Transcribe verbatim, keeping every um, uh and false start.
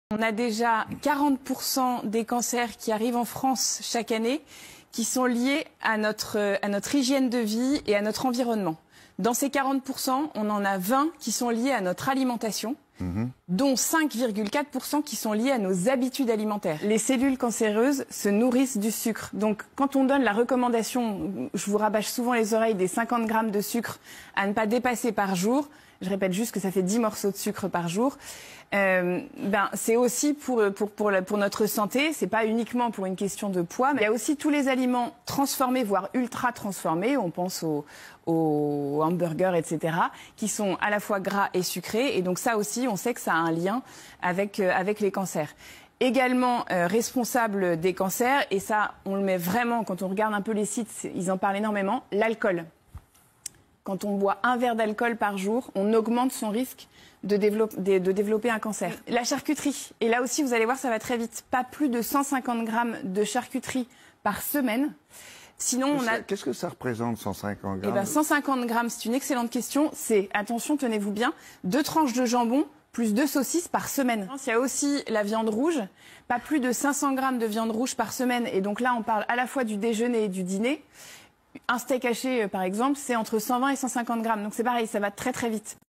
On a déjà quarante pour cent des cancers qui arrivent en France chaque année qui sont liés à notre, à notre hygiène de vie et à notre environnement. Dans ces quarante pour cent, on en a vingt qui sont liés à notre alimentation, mmh. dont cinq virgule quatre pour cent qui sont liés à nos habitudes alimentaires. Les cellules cancéreuses se nourrissent du sucre. Donc quand on donne la recommandation, je vous rabâche souvent les oreilles, des cinquante grammes de sucre à ne pas dépasser par jour, je répète juste que ça fait dix morceaux de sucre par jour, euh, ben, c'est aussi pour, pour, pour, la, pour notre santé, c'est pas uniquement pour une question de poids, mais il y a aussi tous les aliments transformés, voire ultra transformés, on pense aux, aux hamburgers, et cetera, qui sont à la fois gras et sucrés, et donc ça aussi, on sait que ça a un lien avec, euh, avec les cancers. Également euh, responsable des cancers, et ça, on le met vraiment, quand on regarde un peu les sites, ils en parlent énormément, l'alcool. Quand on boit un verre d'alcool par jour, on augmente son risque de, développer, de, de développer un cancer. La charcuterie, et là aussi vous allez voir ça va très vite, pas plus de cent cinquante grammes de charcuterie par semaine. Sinon, on a... Qu'est-ce que ça représente cent cinquante grammes? Eh ben, cent cinquante grammes, c'est une excellente question. C'est, attention, tenez-vous bien, deux tranches de jambon plus deux saucisses par semaine. Il y a aussi la viande rouge, pas plus de cinq cents grammes de viande rouge par semaine. Et donc là, on parle à la fois du déjeuner et du dîner. Un steak haché, par exemple, c'est entre cent vingt et cent cinquante grammes. Donc c'est pareil, ça va très très vite.